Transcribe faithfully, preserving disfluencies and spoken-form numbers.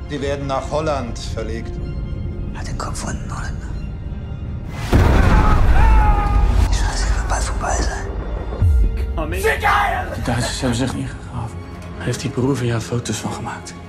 Sie werden nach Holland verlegt. Hat den Kopf von einem Holländer. Die Scheiße wird bald vorbei sein. De Duitsers hebben zich niet gegraven. Hij heeft die broer van jou foto's van gemaakt.